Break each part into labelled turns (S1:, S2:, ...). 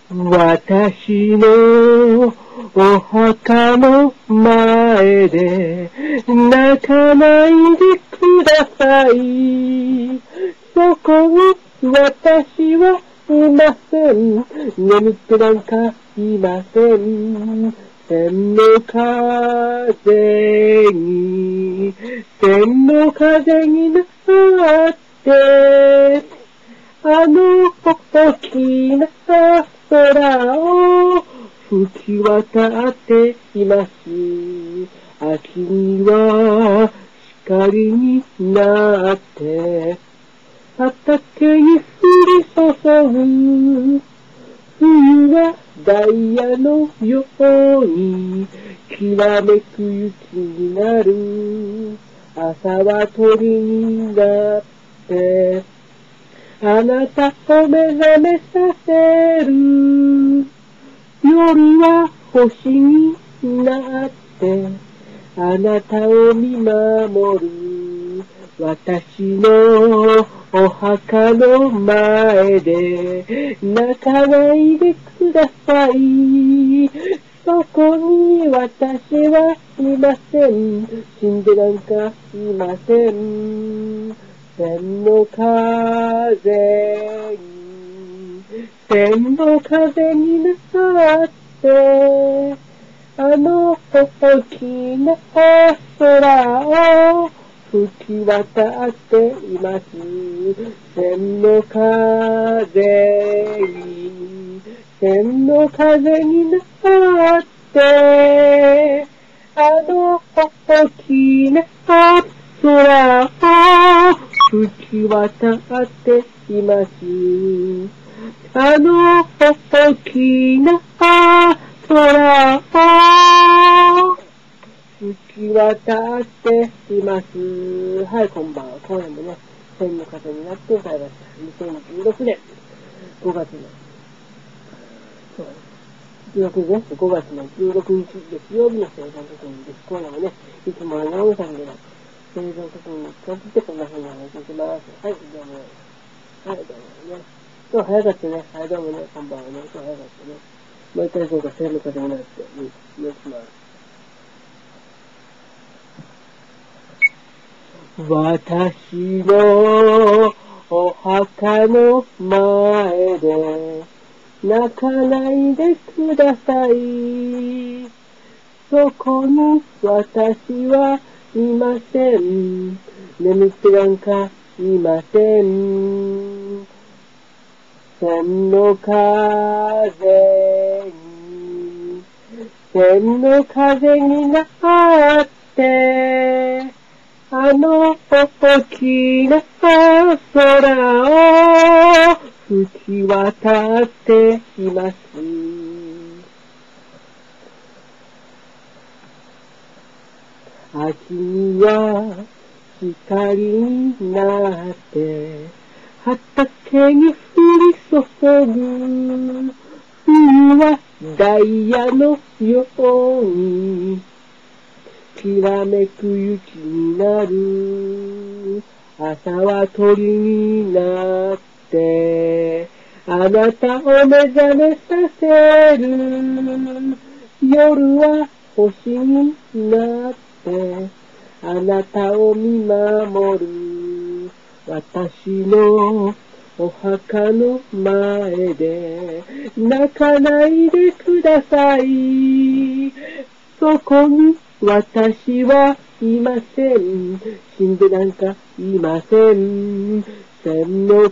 S1: 私のお墓の前で泣かないでください。そこに私はいません。眠ってなんかいません。千の風になってあの大きな空を吹き渡っています。秋には光になって畑に降り注ぐ。冬はダイヤのようにきらめく雪になる。朝は鳥になってあなたを目覚めさせる。夜は星になってあなたを見守る。私のお墓の前で泣かないでください。そこに私はいません。死んでなんかいません。千の風になってあの大きな空を吹き渡っています。千の風になってあの大きな空を吹き渡っています。あの大きな空を吹き渡っています。はい、こんばんは。今夜もね、千の風になって歌いました。2016年5月の、5月の16日月曜日の生存確認です。今夜もね、いつもアナウンサーでの生存確認に使ってこんな風にお話しします。はい、どうも。はい、どうもね。今日早かったね。はい、どうもね、こんばんはね。今日早かったね。もう一回そうか、千の風になって、お願いします。私のお墓の前で泣かないでください。そこに私はいません。眠ってなんかいません。千の風になってあの大きな空を吹き渡っています。秋には光になって畑に降り注ぐ。冬はダイヤのようにきらめく雪になる。朝は鳥になってあなたを目覚めさせる。夜は星になってあなたを見守る。私のお墓の前で泣かないでください。そこに私はいません。死んでなんかいません。千の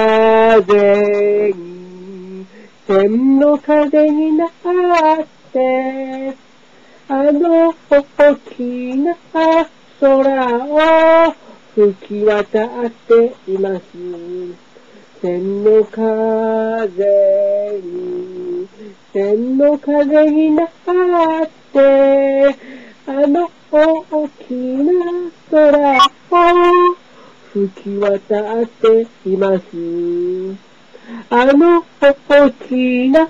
S1: 風になってあの大きな空を吹き渡っています。千の風になってあの大きな空を吹き渡っています。あの大きな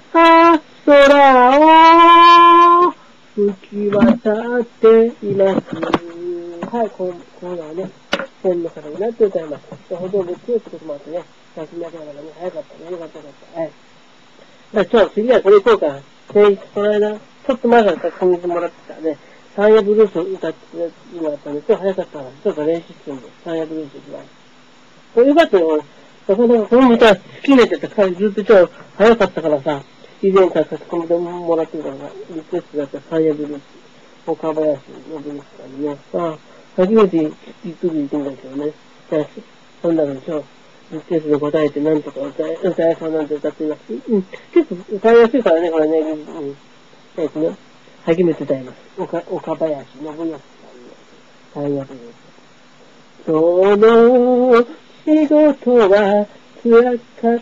S1: 空を吹き渡っています。はい、このはね、千の風になって歌います。ほとんど強くてしまってね、先になけながらね、早かったね、よかった。はい。 次はこれ行こうか。この間、ちょっと前から書き込みてもらってたね。サンヤブルースを歌って今だったんで、今日早かったから、ちょっと練習してるんで、サンヤブルース行きます。これよかったよ、なかなかこの歌好きになっちゃったから、ずっと今日早かったからさ、以前から書き込みてもらってるから、リクエストだったサンヤブルース、岡林のブルースからね。まあ、初めてゆっくり言ってみたけどね。じゃあ、そんなの今日、リクエストで答えてなんとか歌えそうなんて歌っています。結構歌いやすいからね、これね。初めて歌います。岡林信康さんのサンヤブルース。その仕事は辛かった。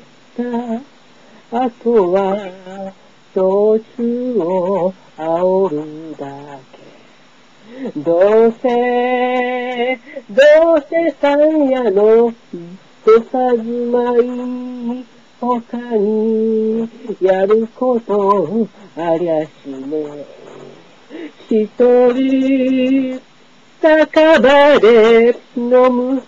S1: あとは、焼酎を煽るだけ。どうせ山屋の土佐住まい、他にやることありゃしね。一人酒場で飲む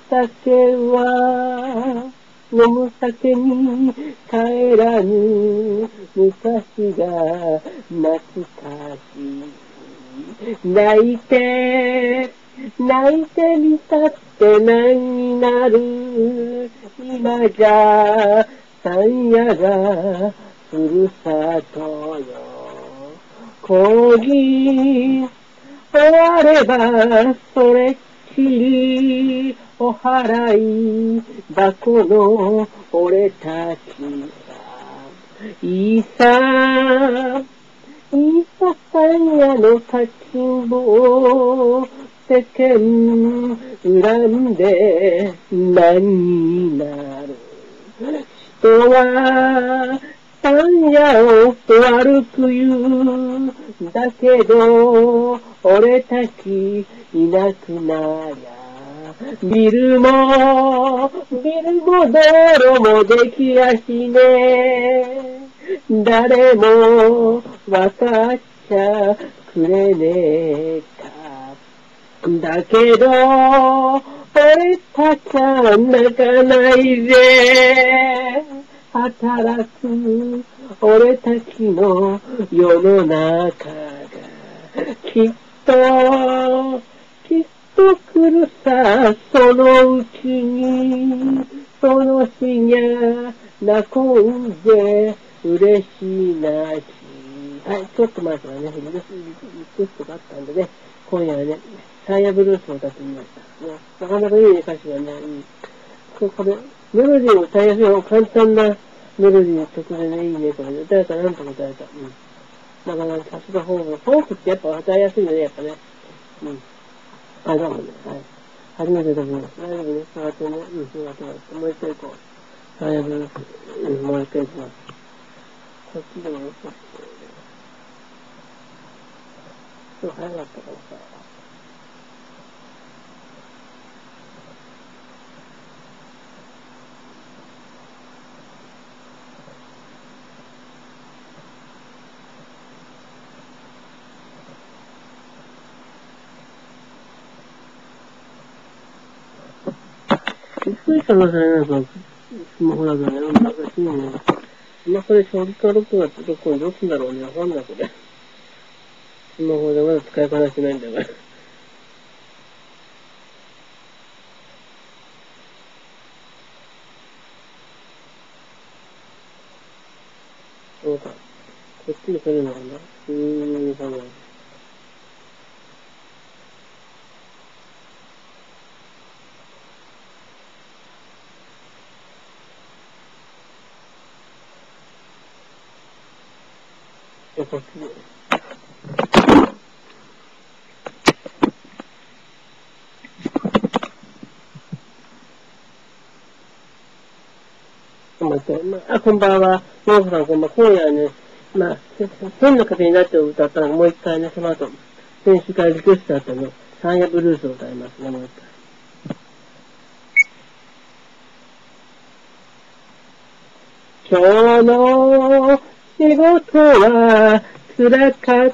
S1: 酒に帰らぬ昔が懐かしい。泣いてみたって何になる。今じゃ山屋がふるさとよ。講義終わればそれっきりお払い箱の俺たちさ。いいさ山屋の立ちんぼ世間恨んで何になる。人は山屋を悪く言う。だけど俺たちいなくなりゃビルも道路もできやしね。誰もわかっちゃくれねえか。だけど俺たちは泣かないぜ。働く俺たちの世の中がきっと来るさ。そのうちにその日にゃ泣こうぜ嬉しいなし。はい、ちょっと前からね、リクエストがあったんでね、今夜はね、サンヤブルースを歌ってみました。ね、なかなかいいね、歌詞がね。これ、メロディーを歌いやすいの簡単なメロディーの曲でね、いいね、これ。歌えた、なんとか歌えた。なかなかさすがフォークってやっぱ歌いやすいよね、やっぱね。どうもね、はい。初めてだと思います。大丈夫ね、座ってね。座ってもらって。もう一回行こう。サンヤブルース、もう一回行きます。こっちでもよかった。今日早かったからさ。びっくりしたな、それなんか、スマホだからね、難しいね。スマホで長時間録画ってどこにどうすんだろうね、わかんない、これ。スマホでまだ使いこなしてないんだから。そうか。こっちに来るのかな。多分。こっちで。こんばんは。モーさん、こんばんは。今夜ね、変な風になって歌ったのもう一回ね、その後、先週からリクエストあったの、サンヤブルースを歌いますね、もう一回。今日の仕事は辛かった。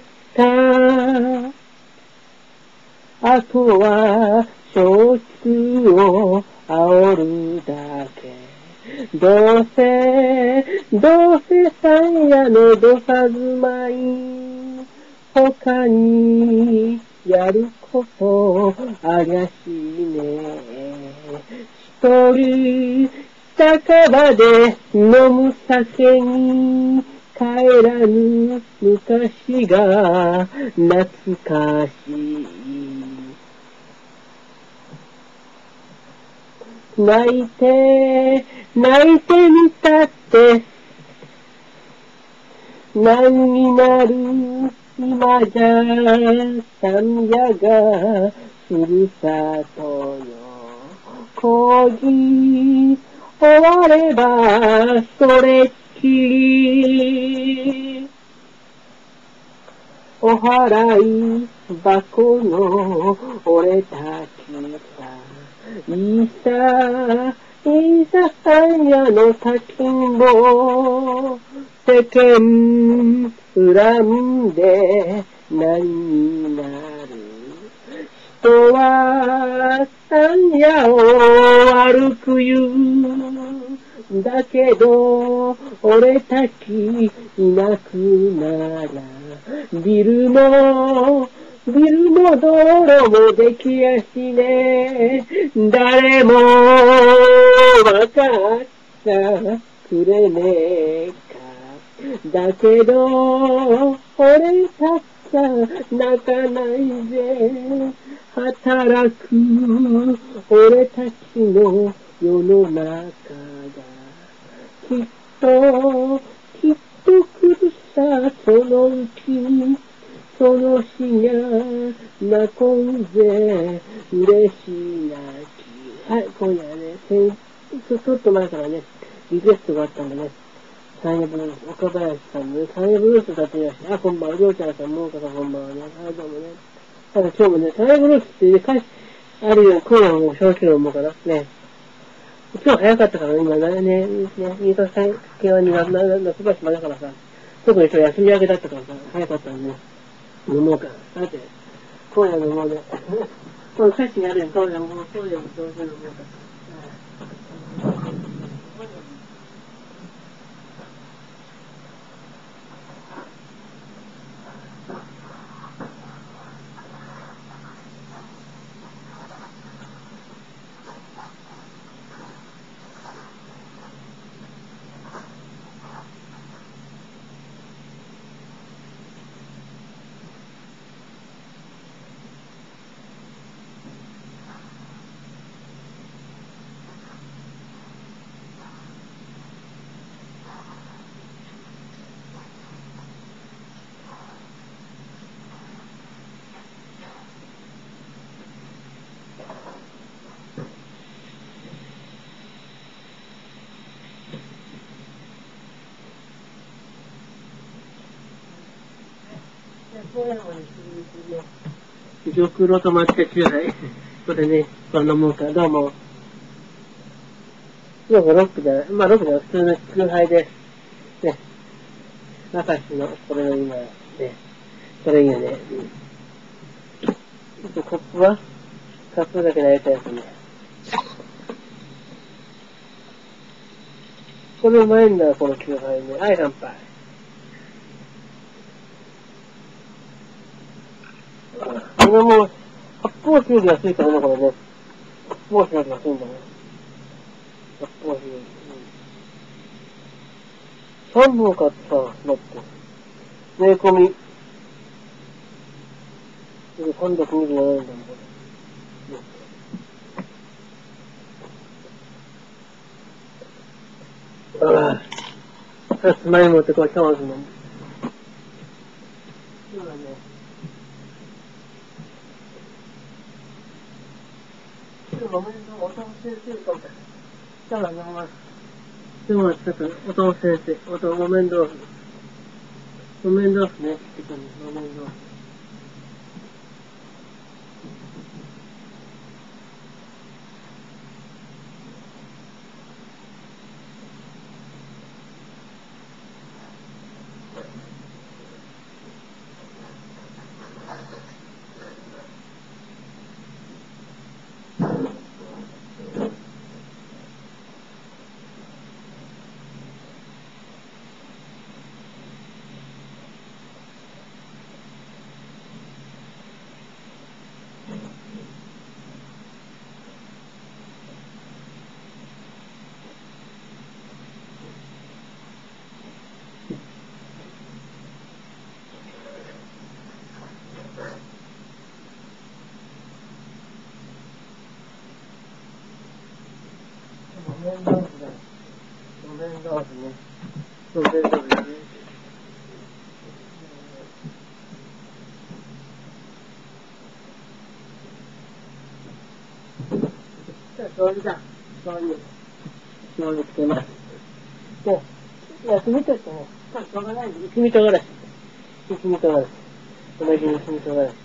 S1: あとは、焼酎を煽るだけ。 どうせ山野のどさ住まい、他にやることありゃしね。一人酒場で飲む酒に帰らぬ昔が懐かしい。泣いてみたって何になる今じゃ山野がふるさとよ。講義終わればそれっきり。お払い箱の俺たちさ、いざ山野の滝も世間恨んで何になる。人は山野を歩く言う。だけど俺たちいなくならビルも道路もできやしねえ。誰もわかってくれねえか。だけど俺たちは泣かないで。働く俺たちの世の中がきっと来るさ。そのうちにその日が泣こんぜ嬉し泣き。はい、今夜はね、ちょっと前からね、リクエストがあったんでね、サンヤブルース、岡林さんのね、サンヤブルース歌ってみました。あ、こんばんは、りょうちゃんさん、もうかさんこんばんはね。はい、どうもね。ただ今日もね、サンヤブルースっていう歌詞あるように、今夜も正気の思うかな。ね。今日早かったからね、今ね、新潟県は夏場島だからさ、特に今日休み明けだったからさ、早かったんでね、飲もうか。だって、今夜のもうね、この歌詞にあるように、今夜も正気の思うか。玉露と抹茶チューハイ。これね、飲もうか。どうも。今日はロックじゃない。まあロックじゃない。普通のチューハイです。ね。中市の、これの今、ね。これいいよね。コップだけなりたいやつね。これうまいんだ、このチューハイね。はい、乾杯。これも、発泡酒より安いからね、これね。発泡酒より安いんだね。発泡酒より。3本買ってさ、だって。税込み。327円だもん、これ。ああ。さつまいもってこう、シャワーするの。そうだね。おめでとう、おとも先生と。そうだね、お前。でも、ちょっと、おとも先生、木綿豆腐。木綿豆腐ね、って言ったの、木綿豆腐。 そうですね。そうですね。醤油だ。醤油つけます。で、薬味としてね、しょうがないんで、一味唐辛子。一味唐辛子。同じ一味唐辛子。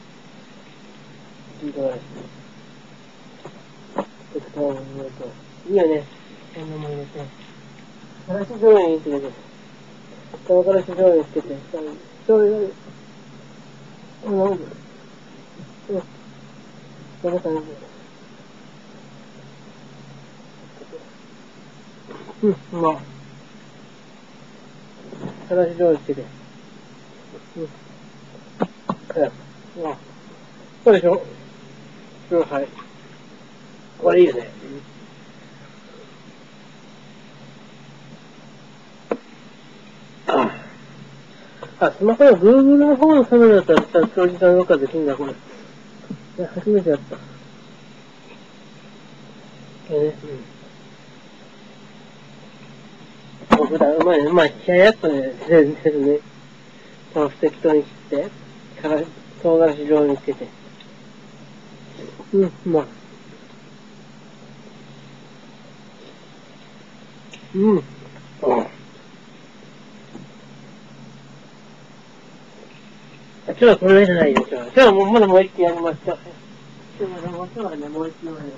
S1: 一味唐辛子。で、蓋を入れて。いいよね。こんなもん入れて。からし醤油につけて。唐辛子醤油につけて。醤油、なんでこんな感じで。うまい。からし醤油つけて。そうでしょ。はい。これいいよね。スマホの Google の方のカメラだったらさ、長時間動かできるんだ、これ。初めてやった。普段うまい、冷ややっとね、全然ね。適当に切って、唐辛子醤油につけて。うまい。今日はこれじゃないよ、今日はもうまだもう一回やりました。今日はね、もう一回やる。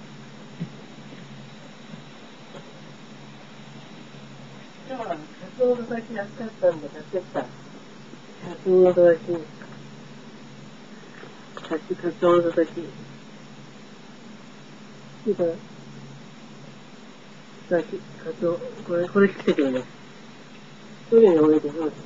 S1: 今日はカツオのたき安かったんで買ってきた。カツオのたき。カツオのたき。いいかな。カツオ、これ切ってくるね。トイレに置いて、そうです。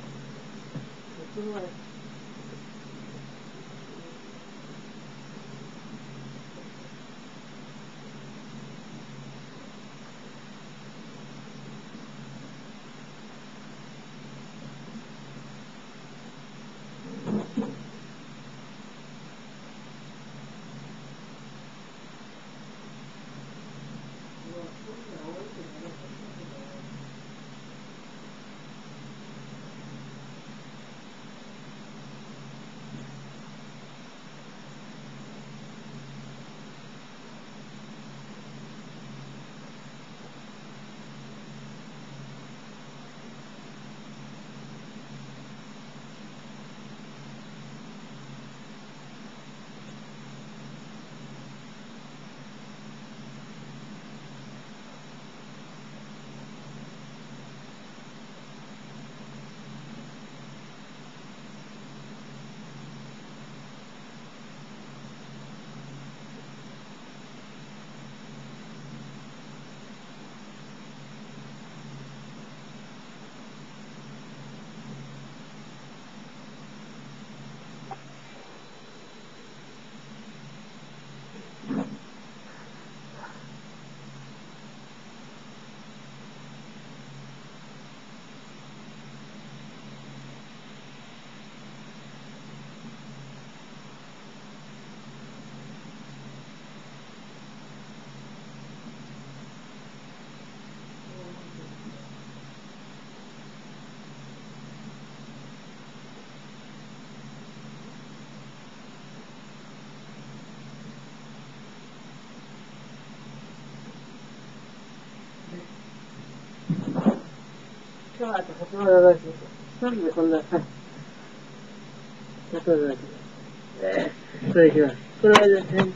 S1: 今日は8万7し。一人でこんな、はい。8万7し。これいきます。これはですね、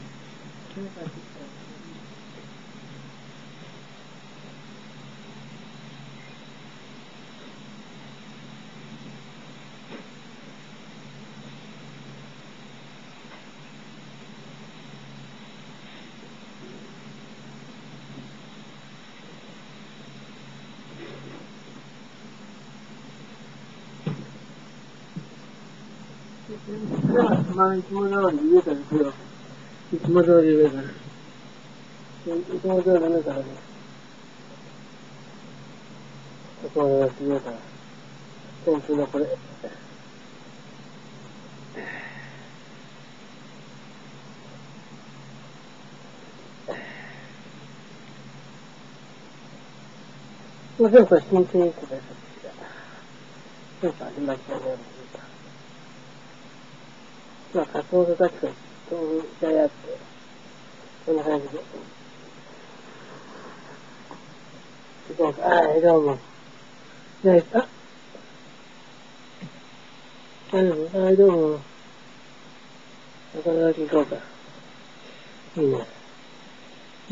S1: まあ、いつも通り上からですよ。いつも通り上から。いつも通り上からね。これが上から。天気のこれ。 まあ、でもこれ申請とかやったら、そうか、間違いないもんね。まあ、仮想と確かに、そうじゃやって、こんな感じで。行こうか。はい、どうも。ね、はい、どうも。中川行こうか。いいね。うん。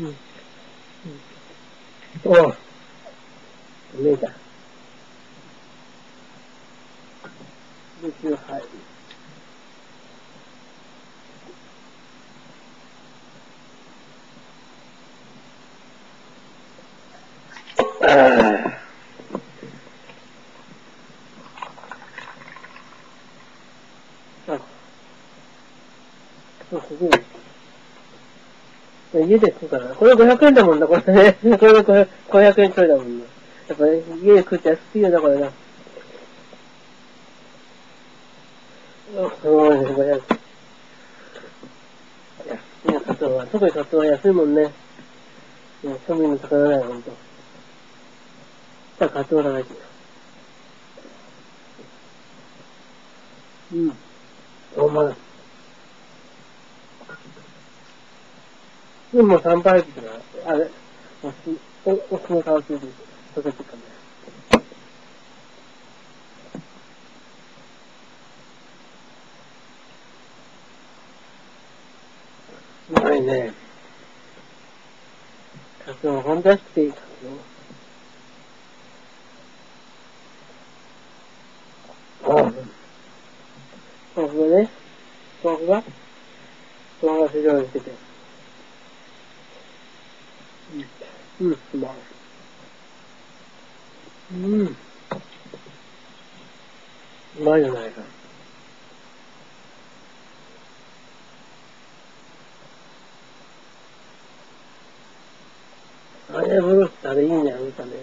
S1: おう、見えた。はい。ああ、そう、すごい。家で食うからな。これ500円だもんな、これね。これ500円ちょいだもんな。やっぱね、家で食って安すぎるな、これな。すごいね、500円。いや、カツオは、特にカツオは安いもんね。庶民の魚だよ、ほんと。じゃあ、カツオだらけ。うん。お前。でも3杯とか、あれ、お酢の顔ついてる。溶けてるかね。うまいね。カツオ、ほんと安くていいカツオ。ああ。豆腐がね、豆腐が非常にしてて。うん、うまい。うん。うまいじゃないか。あれ、ブロスあれいいね、あんたね。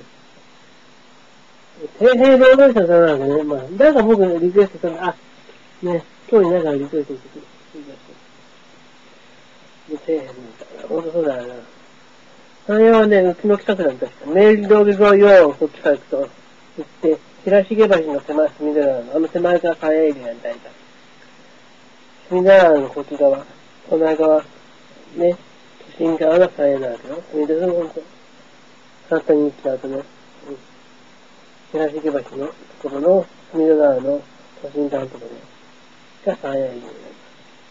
S1: 底辺労働者さんなんかね、まあ、だから僕リクエストしたの、ね、今日になんかリクエストしてくる。底辺みたいな。ほんとそうだよな。それはね、うちの近くなんだけど、明治通り沿いをこっちから行くと、行って、白重橋の狭い隅田川の、手前から関エリアに大体。隅田川のこっち側、隣側、ね、都心側が関エリアだけど、隅田川のほんと、簡単に行っちゃうとね、東池橋のところの隅田川の都心側のところが関エリアになります。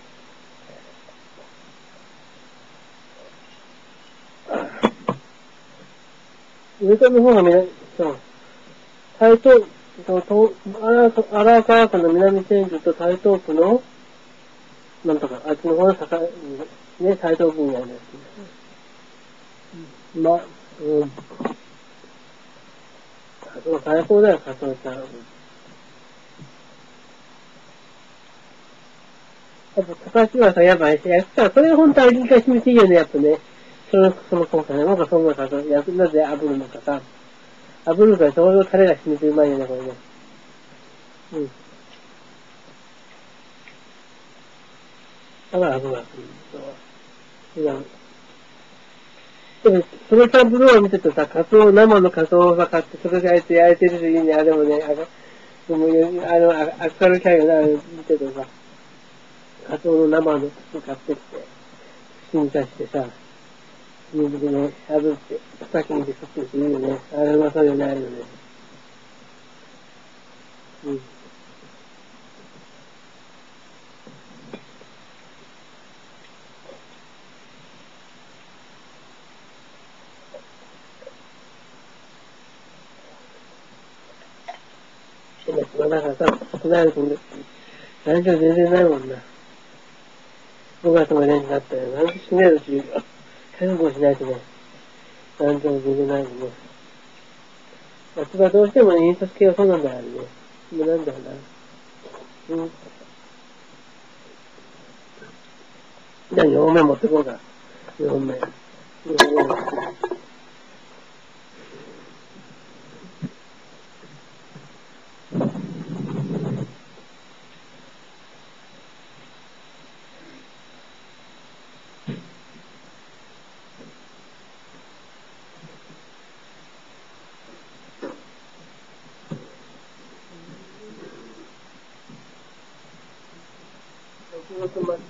S1: 上からの方がそう、台東、荒川区の南千住と台東区の、なんとか、あっちの方のね、台東区にあるんですね。まあ、うん。最高だよ、カツオちゃん。やっぱ、高橋はさ、やっぱ、それ本当は味が染みていいよね、やっぱね。その今回ね、なんかそんなさ、なぜ炙るのかさ。炙るからちょうどタレが染みてうまいよね、これね。うん。だから炙るわ。うん。でも、そのサンプルを見ててさ、生のカツオをさ、買って、それで焼いてるといいね。あ、でもね、でも、明るいかいよな、見ててさ、カツオの生の買ってきて、串に刺してさ、水でね、炙って、先にで食っていいよね。あれうまそうよね、あれよね。うん。でも、まあ、だからさ、少ないとね、大丈夫全然ないもんな。5月までになったら、なんとしねえのし、覚悟しないとね、なんとも全然ないもんね。夏場どうしてもね、印刷系はそうなんだよね。もうなんだろうな。うん。じゃあ4面持ってこうか。4面。4面。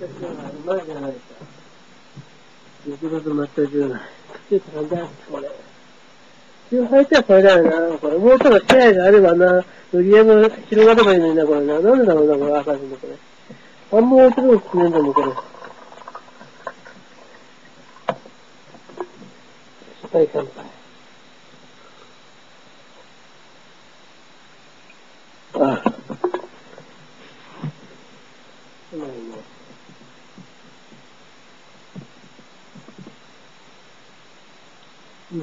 S1: まだじゃないか。6月抹茶10枚。口なんだ、これ。中杯ってはこれだよな。これ、もうちょっと気配があればな、売り上げが広がればいいのにな、これな。なんでだろうな、これ、赤字のこれ。あんま置いてるの決めんだもん、これ。失敗乾杯。ああ。うまいね。うん。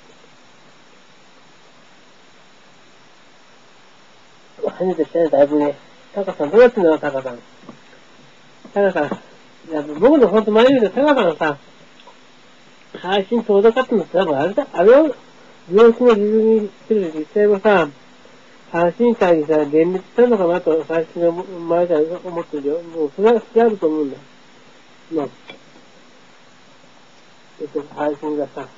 S1: 初めてしたね、だいぶね。タカさん、どうやってんのタカさん。タカさん。いや、僕のほんと前に言うと、タカさんさ、配信遠ざかったのって多分あれだ、あれを、病気の理由にしてる実際はさ、配信会にさ、連立したのかなと、最初の前から思ってるよ。もう、それはあると思うんだ。ね。配信がさ、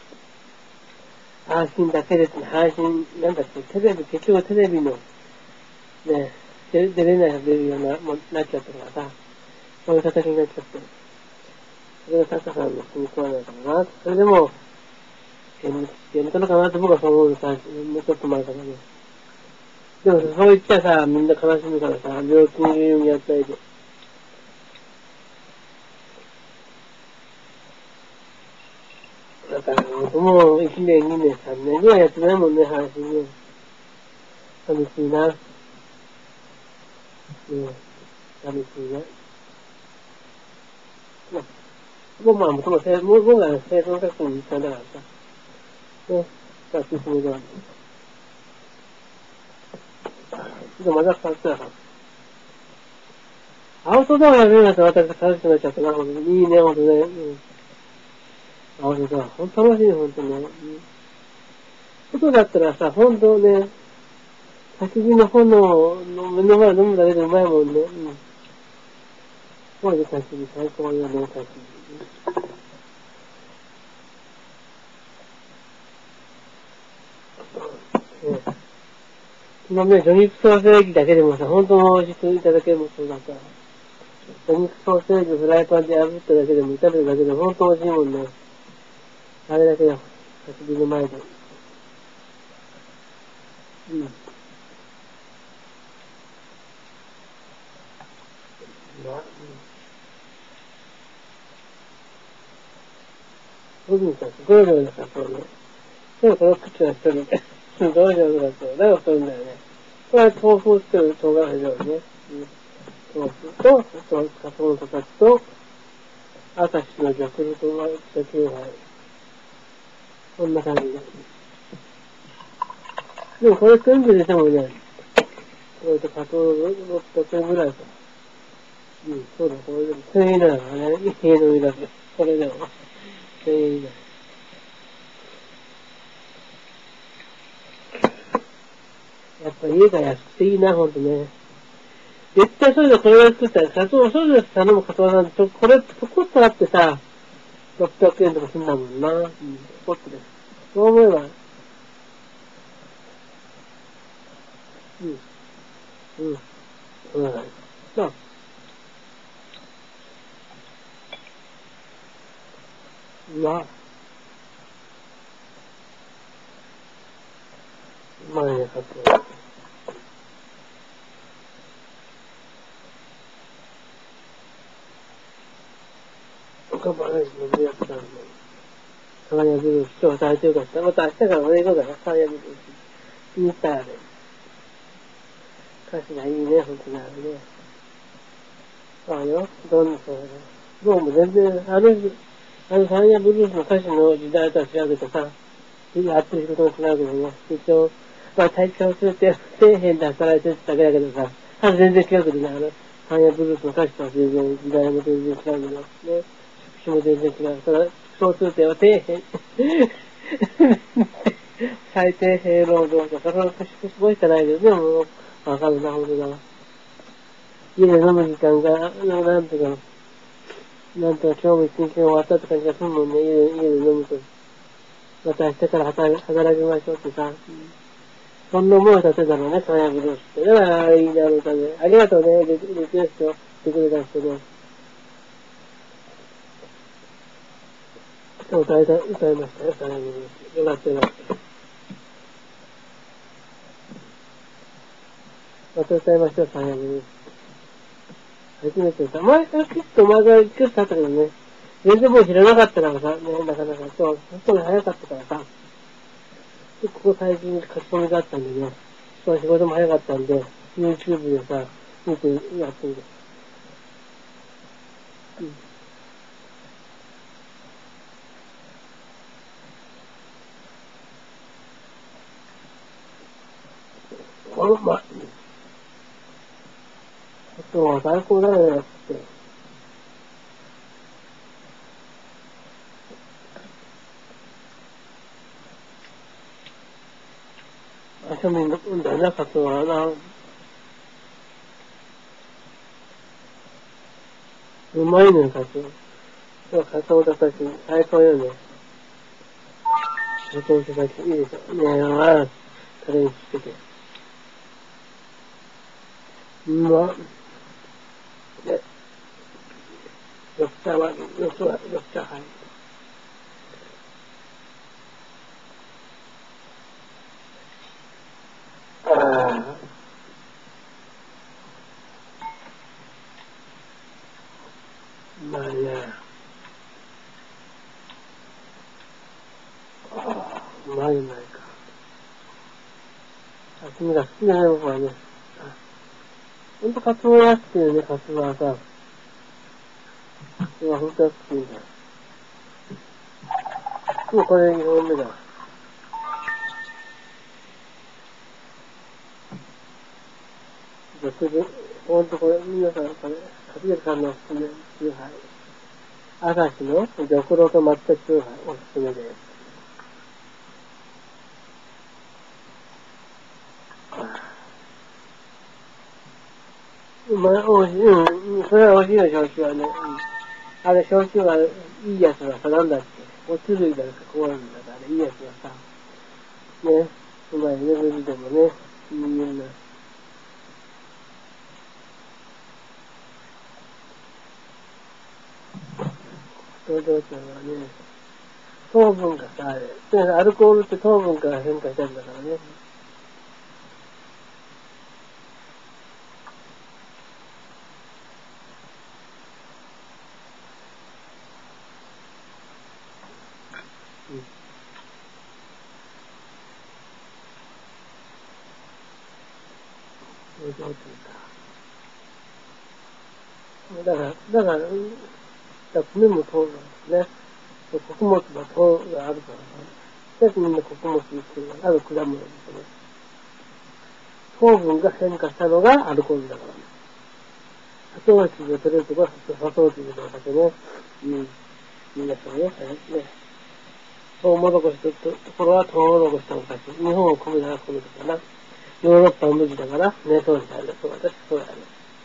S1: 配信だけですね、配信、なんだっけ、テレビ、結局テレビの、ね、出れない出るような、もうなっちゃったからさ、そういう形になっちゃって。それがタカさんの気に食わないからな。それでも、やめたのかなって僕はそう思うのさ、もうちょっと前からね。でもそう言っちゃさ、みんな悲しむからさ、病気の理由にやったりで。だから、もう1年、2年、3年ぐらいやってないもんね、配信ね。寂しいな。うん。寂しいな。僕はもともと、僕は生存確認に行ったんだからさ。ね。さっき進めたわけ。でもまだ変わってなかった。アウトドアやるようになって私楽しくなっちゃったな、ほんとに。いいね、ほんとね。うん。アウトドア。ほんと楽しいね、ほんとね。うん。外だったらさ、ほんとね、焚き火の炎の目の前飲むだけでうまいもんね。うん。これで焚き火最高よね、焚き火。今ね、魚肉ソーセージだけでもさ、本当の美味しくいただけるもそうだから。魚肉ソーセージフライパンで炙っただけでも、炒めるだけでも本当美味しいもんね。あれだけよ。焚き火の前で。うん。まあ、僕にさ、すごい量だからそうね。でもこの口は一人で、すごい量だそう。だから太るんだよね。これは豆腐を作る唐辛子料理ね。うん。豆腐と、カツオのたたきと、朝日のジャクルトが石油杯。こんな感じで。でもこれ全部入れてもね、これとカツオの600円ぐらいか。うん、そうだ、これでも1000円以内だからね。家の上だけ。これでも。1000円以内。やっぱ家が安くていいな、ほんとね。絶対そういうのこれを作ったら、カツオ、そういうの頼むカツオなんて、これ、ポコッとあってさ、600円とかすんだもんな。うん、ポコッとで。そう思えば、うん、うん、そうだね。まあ、まあ、まあね、カツオ。頑張らないと飲みやったんで。サーヤブルース、今日働いてよかった。また明日からお願いだな、サーヤブルース。インスタで。歌詞がいいね、ほんとにあれね。ああよ、どんなそうだね。どうも全然、サーヤブルースの歌詞の時代とは違うけどさ、やってることも違うけどね。一応、まあ体調するって、底辺で働いてるだけだけどさ、全然違うけどね、サーヤブルースの歌詞とは全然、時代も全然違うけどね。宿詞も全然違う。ただ、そうすると底辺。最低平労働とか、その歌詞すごいじゃないけど、でも、わかるな、ほんとだ。家で飲む時間が、なんとか、今日も一日終わったって感じがするもんね、家で飲むと。また明日から働きましょうってさ。そんな思いを立てたのね、サーヤブルースって。だから、いいな、ありがとうね、リクエストしてくれた人ね。 歌いましたよ、最後に。よかったよかった。また歌いましたよ、最後に。初めて歌う。前から結構前からリクエストあったけどね。全然もう知らなかったからさ、ね、なかなかそう、本当に早かったからさ。で、ここ最近書き込みがあったんでね。そう、仕事も早かったんで、YouTube でさ、見てやってみる。うん。この、ま、あとは最高だよね、って。庶民のんだよな、カツオはな。うまいね、カツオ。そう、カツオたたき、最高よね。カツオたたき、いいでしょ。ねえ、まあ、タレにつけて。うまっ。で、緑茶は、緑茶入る。ああ、うまいね。ああ、うまいか。刺身が好きだね、僕はね。ほんとカツオは好きよね、カツオはさ。カツオはほんとは好きんだ。もうこれ2本目だ。6時、ほんとこれ、皆さん、これ、初めてさんのおすすめ、チューハイ。朝日の玉露と抹茶チューハイ、おすすめです。まあ、おいしい、うん、それはおいしいよ、焼酎はね。うん。あれ、焼酎はいいやつはさ、なんだっけ。おつ類だか、こうなんだか、あれ、いいやつはさ、ね、うまいね、水でもね、いいよな。東京茶はね、糖分がさ、あれ、アルコールって糖分から変化したんだからね。うん。東京茶か。米も糖分ですね。穀物が糖があるからね。で、みんな穀物にしてるある果物ですね。糖分が変化したのがアルコールだからね。砂糖水で取れるとこは砂糖水で取るだけね。うん。みんなそうね。ね。トウモロコシとところはトウモロコシとお菓子。日本は米だから米だから。ヨーロッパは麦だから、ね、そうだよね。そうだね。そうだね。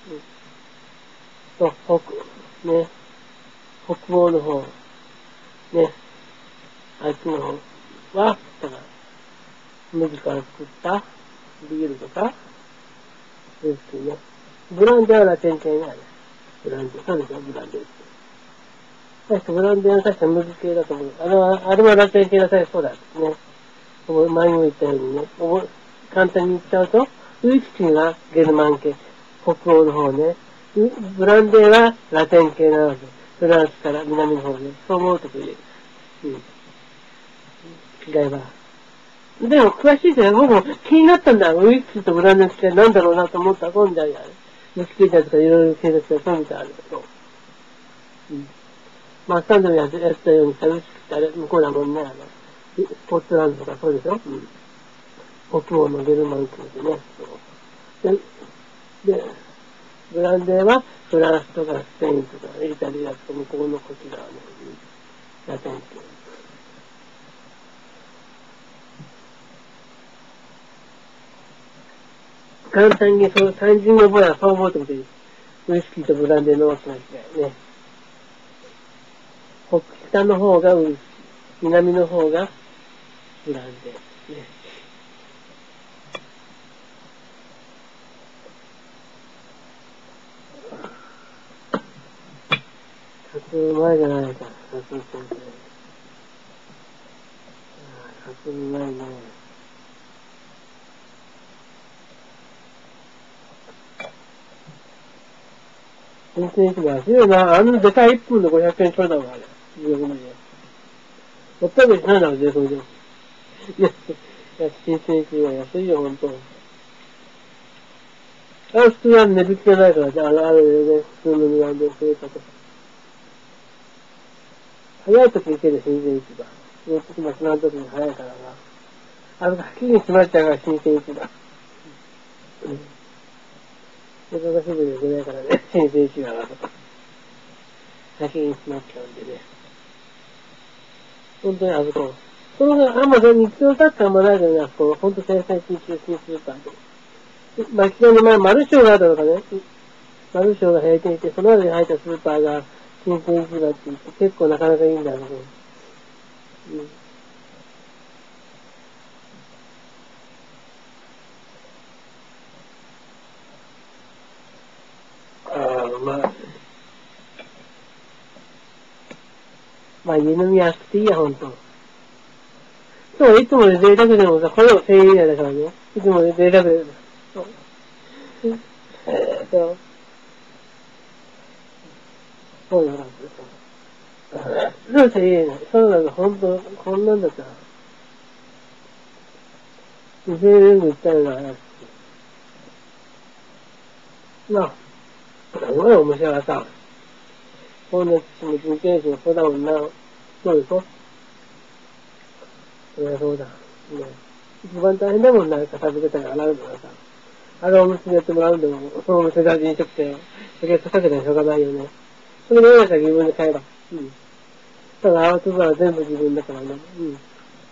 S1: うん。と、ね、北欧の方、ね、あっちの方は、だから、麦から作ったビールとか、ウイスキーね。ブランデーはラテン系ね、あれ。ブランデー。そうですよ、ブランデーって。確かブランデーは確か麦系だと思う。あれはラテン系だったらそうだね。前にも言ったようにね、簡単に言っちゃうと、ウイスキーがゲルマン系、北欧の方ね。ブランデーはラテン系なので、フランスから南の方ね。そう思うとくれる。うん。違いは。でも詳しいですよ。僕も気になったんだ。ウイスキーとブランデーってなんだろうなと思ったら今度はやる。ウイスキーだとかいろいろ検索してそうみたいなんだけど。うん。まあ、スタンドでやったようにさ、ウイスキーってあれ、向こうだもんね。スコットランドとかそうでしょ。うん。北欧のゲルマン系でね。そうで、ブランデーはフランスとかスペインとかイタリアとか向こうのこちらはね、ラテン系。簡単にそう、単純に覚えはそう思うってことです。ウイスキーとブランデーの大きな違いね。北の方がウイスキー、南の方がブランデー。ね。カツオうまいじゃないか、カツオ先生。 すみないね。新鮮市場安いよな。あのでかい1分で500円ちょいだもん、あれ。16文字で。600円しないだろ、16文字で。いや、新鮮市場安いよ、ほんと。あれ普通は値引きがないからね、あれね、普通の値段で増えたとか。早い時に行ける新鮮市場。その時もその時に早いからな。あれが秋に閉まっちゃうから新鮮市場。うん。そこがすぐに行けないからね、新鮮市場がとか。先に閉まっちゃうんでね。本当にあそこ。そのが、あんまり日常雑貨あんまないけどね、あそこ。ほんと生産地中心スーパーで。巻きの前、マルショーがあったのかね。マルショーが閉店して、その後に入ったスーパーが新鮮市場って言って、結構なかなかいいんだけど。うん。ああ、まあ家飲み安くていいや、ほんと。そう、いつもで贅沢でもさ、これも1000円以内だからね。いつもで贅沢でも。そう。そう。そうよ、なんてそう。1000円以内。そうなんだ、ほんと、こんなんだったら。2000円で売ったよな、安く。なあ、すごい面白かった。こんな父も人件費もそうだもんな。そうでしょ。そりゃそうだ。ね。一番大変だもんな、片付けたり洗うのがさ。あれお店でやってもらうんでも、そのお店が飲食店、それかけたらしょうがないよね。それでやったら自分で買えば。うん。ただアウトドアは全部自分だからね。うん。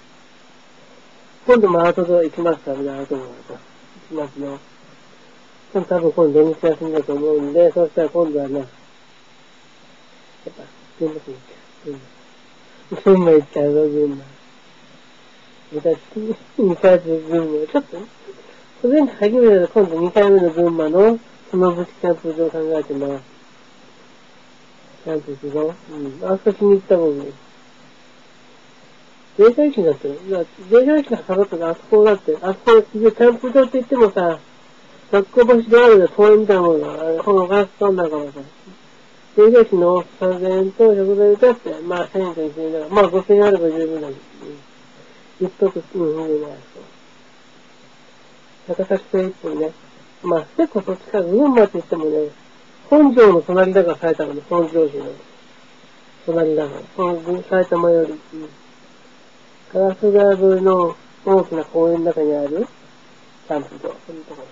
S1: 今度もアウトドア行きますからね、アウトドアさ。行きますね。でも多分今度土日休みだと思うんで、そうしたら今度はね、やっぱ、群馬県行っちゃう。群馬行っちゃうぞ、群馬。私、2回目群馬。ちょっとね、前回初めてだ今度2回目の群馬の、そのぶちキャンプ場を考えてます。キャンプしろ。うん。あそこ気に入ったもんね。電車駅だって電車駅が下がったらあそこだって、あそこ、キャンプ場って言ってもさ、学校橋であるで公園みたいなものが、このガラス管だからさ、電車駅の3000円と食材だって、まあ1000円か2000円だから、まあ5000円あれば十分だけど、うん。一泊、うん、いいね、高崎線一本ね。まあ結構そっちから、群馬って言ってもね、本庄の隣だから埼玉の本庄市の隣だから、埼玉より、うん。ガラス川沿いの大きな公園の中にあるキャンプ場、そういうところです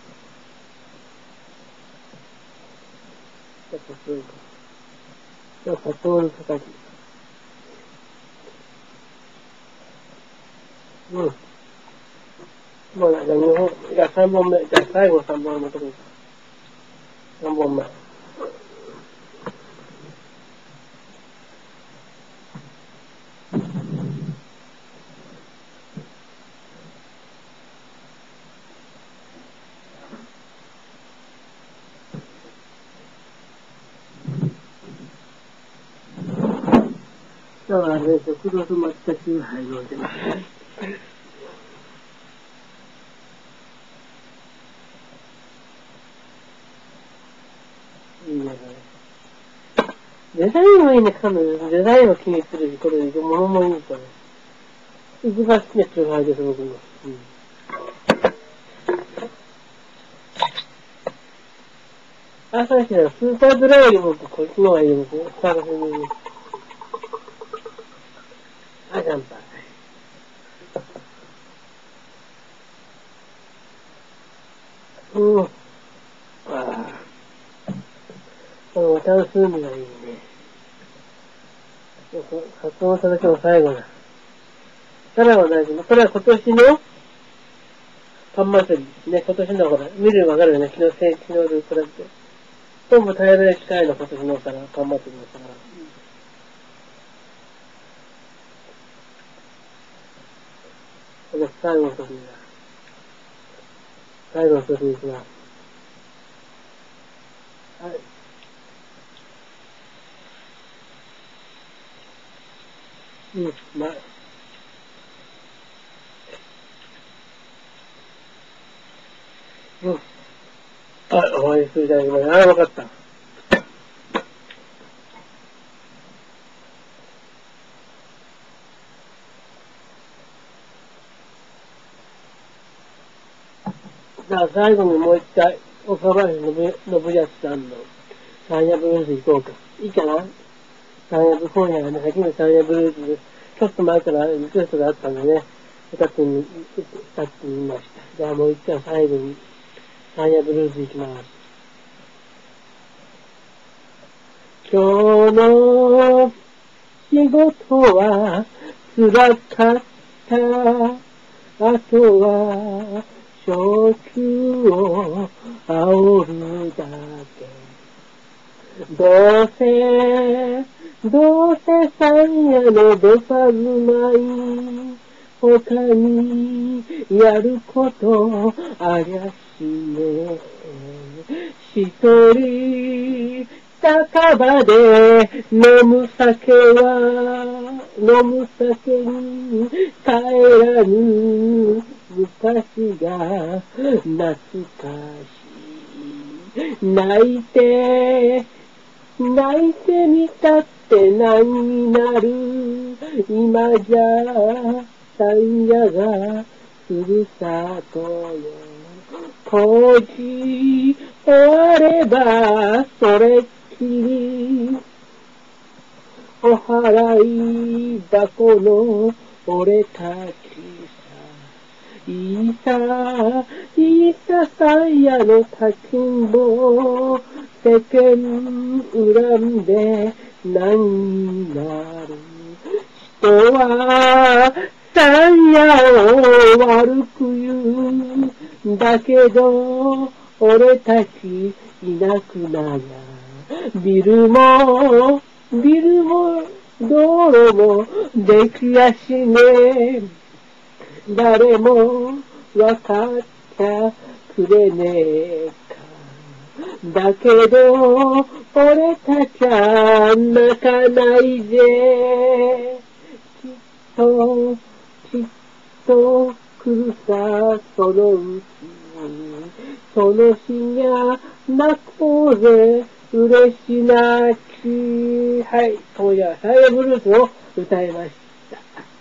S1: 。ちょっとそういうか。でも、カツオのたたき。うん。もうなんか2本、じゃあ3本目。じゃあ最後の3本目のところ。3本目。だからね、食堂と抹茶チューハイ飲んでます。いいね、これ。デザインもいいね、彼女。デザインも気にするし、これ、物もいいから。一番好きなチューハイです、僕の。うん。朝日のスーパードライよりもこっちの方がいいですよ。探せに。あ、乾杯。うん。ああ。この渡る風味がいいね。発音した時も最後だ。さらは大事。これは今年のパン祭り。ね、今年のほら、見るのわかるよね。昨日で比べて。今度平らな機会の今年のからパン祭りのから。これ最後の年だ。最後の年ですが。はい。うん、まあ。 うん。あ、お会いするじゃないか。ああ、わかった。じゃあ最後にもう一回、岡林信康さんのサンヤブルース行こうか。いいかな？サンヤブ今夜はね、先にサンヤブルース、ちょっと前からリクエストがあったんでね、歌ってみました。じゃあもう一回最後にサンヤブルース行きます。今日の仕事は辛かった。あとは焼酎を煽るだけ。どうせ三夜のどさずまい。他にやることありゃしねえ。一人酒場で飲む酒に帰らぬ昔が懐かしい。泣いてみたって何になる。今じゃ山野がふるさとよ。工事終わればそれっきり。お払い箱の俺たちさ。いさ山野の立ちんぼ。世間恨んで何になる。人は山野を悪く言う。だけど俺たちいなくなりゃビルも道路もできやしねえ。誰もわかっちゃくれねえか。だけど俺たちは泣かないぜ。きっと来るさそのうちに。その日にゃ泣こうぜ嬉し泣き。はい、今夜はサイヤブルースを歌いました。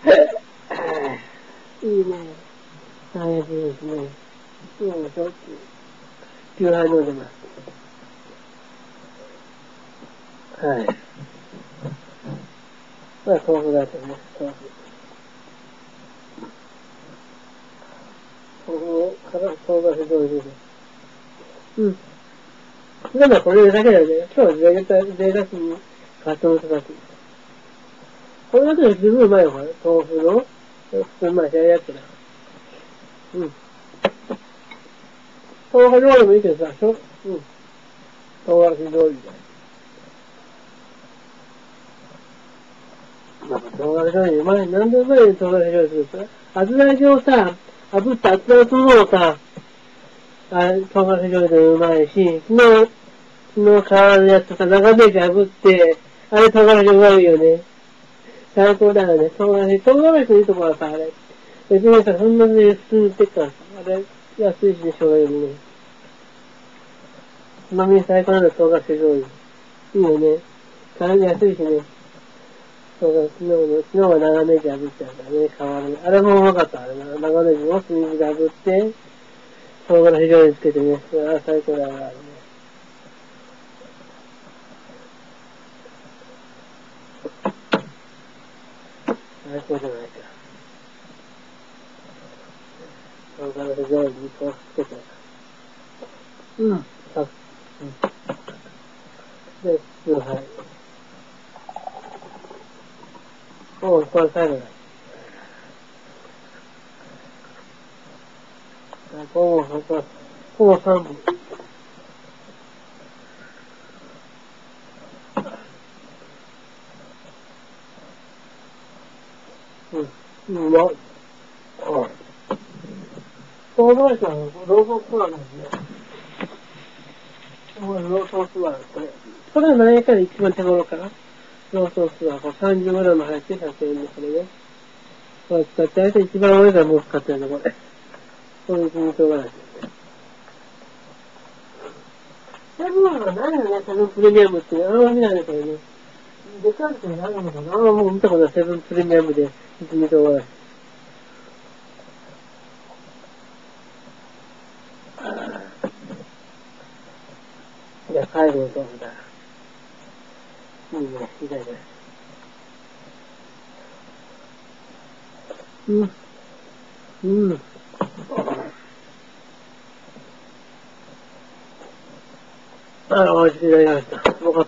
S1: いいね。サイヤブルースね。しょっちゅう急杯飲んでます。はい。まあ、豆腐だとね、豆腐。豆腐を唐辛子醤油で。うん。でもこれだけだよね。今日は贅沢にカツオとかき。これだけで十分うまいよ、これ。豆腐の、普通まあ、シャリやつだ。うん。豆腐料理もいいけどさ、うん。唐辛子醤油だよ。なんか唐辛子醤油うまい。なんでうまいね、唐辛子醤油するさ。厚揚げをさ、炙った厚揚げするのをさ、唐辛子醤油でうまいし、昨日皮のやつさ、長ネギ炙って、あれ唐辛子うまいよね。最高だよね。唐辛子のいいとこはさ、あれ。別にさ、そんなに普通に売ってっからさ、あれ、安いしね、しょうがよりね。つまみに最高なの唐辛子醤油。いいよね。体に安いしね。昨日は長ネギ炙ってあるからね、皮に。あれもうまかった、あれな。長ネギを炭火で炙って、唐辛子醤油つけてね。あれ最高だよ、あれね。最高じゃないか。唐辛子醤油にこうつけて。うん。で、はい。おう、これ最後だ。ここ3本。うん、うまい。唐辛子はローソンスワーなんですね。ローソンスワーこれ。これは何円かで一番手頃かな。ローソンスワー、30g 入って100円で、これね。これ使って、あれ一番多いからもう使ってるんだ、これ。これ一味唐辛子ですね。 セブンは何よね、セブンプレミアムって。あんま見ないんだけどね。デカルトになるのかな。もう見たことない。セブンプレミアムで見て終わる。いや、最後の豆腐だ。いいね、いいね。うん。うん。あ、美味しくいただきました。うまかった。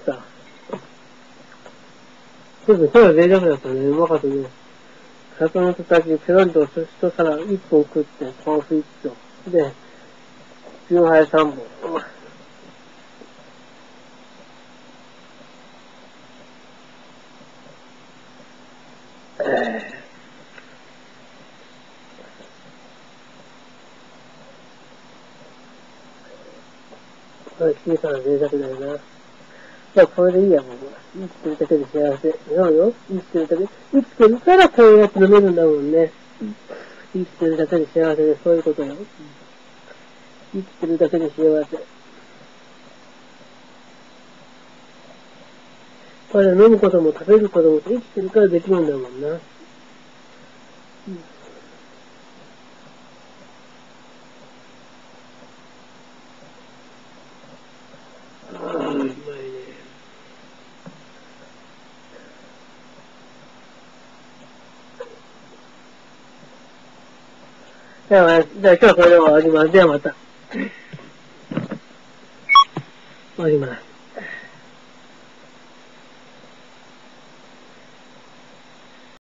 S1: でも、今日は贅沢だったね。うまかったね。魚のたたき、ペロンと一皿一本食って、豆腐一丁。で、牛ハイ3本。これ小さな贅沢だよな。じゃあこれでいいや、もう。生きてるだけで幸せ。そうよ。生きてるだけ。生きてるからこうやって飲めるんだもんね。生きてるだけで幸せで、そういうことよ。生きてるだけで幸せ。これ飲むことも食べることも生きてるからできるんだもんな。うまいね。じゃあ今日はこれで終わります。ではまた。終わります。